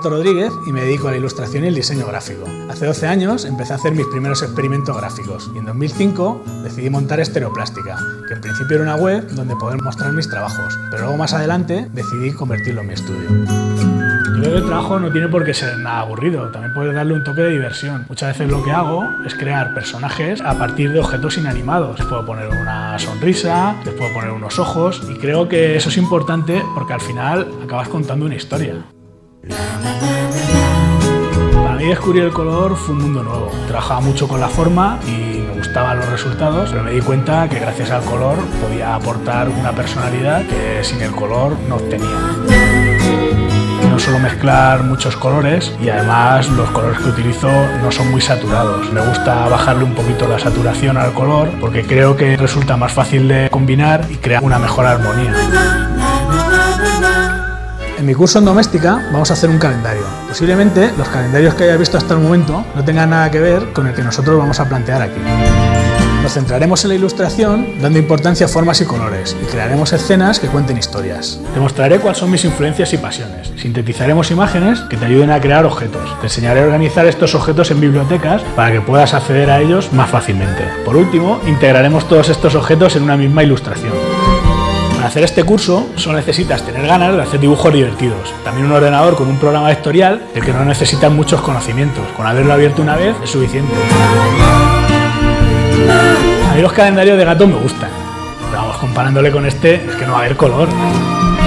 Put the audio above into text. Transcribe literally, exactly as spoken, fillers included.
Alberto Rodríguez y me dedico a la ilustración y el diseño gráfico. Hace doce años empecé a hacer mis primeros experimentos gráficos y en dos mil cinco decidí montar Estereoplástica, que en principio era una web donde poder mostrar mis trabajos, pero luego más adelante decidí convertirlo en mi estudio. Yo creo que el trabajo no tiene por qué ser nada aburrido, también puedes darle un toque de diversión. Muchas veces lo que hago es crear personajes a partir de objetos inanimados. Les puedo poner una sonrisa, les puedo poner unos ojos y creo que eso es importante porque al final acabas contando una historia. Para mí descubrir el color fue un mundo nuevo. Trabajaba mucho con la forma y me gustaban los resultados, pero me di cuenta que gracias al color podía aportar una personalidad que sin el color no obtenía. No suelo mezclar muchos colores y además los colores que utilizo no son muy saturados. Me gusta bajarle un poquito la saturación al color porque creo que resulta más fácil de combinar y crea una mejor armonía. En mi curso en doméstica vamos a hacer un calendario. Posiblemente los calendarios que hayas visto hasta el momento no tengan nada que ver con el que nosotros vamos a plantear aquí. Nos centraremos en la ilustración, dando importancia a formas y colores, y crearemos escenas que cuenten historias. Te mostraré cuáles son mis influencias y pasiones. Sintetizaremos imágenes que te ayuden a crear objetos. Te enseñaré a organizar estos objetos en bibliotecas para que puedas acceder a ellos más fácilmente. Por último, integraremos todos estos objetos en una misma ilustración. Para hacer este curso solo necesitas tener ganas de hacer dibujos divertidos. También un ordenador con un programa vectorial del que no necesitas muchos conocimientos. Con haberlo abierto una vez es suficiente. A mí los calendarios de gato me gustan, pero vamos, comparándole con este es que no va a haber color.